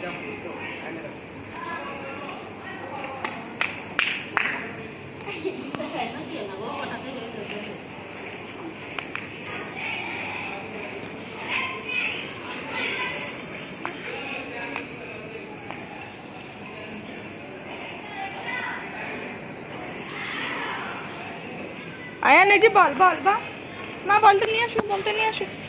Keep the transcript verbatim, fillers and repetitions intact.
আয়ান এই যে বল বল বা না বলটা নিয়ে আসো বলটা নিয়ে আসো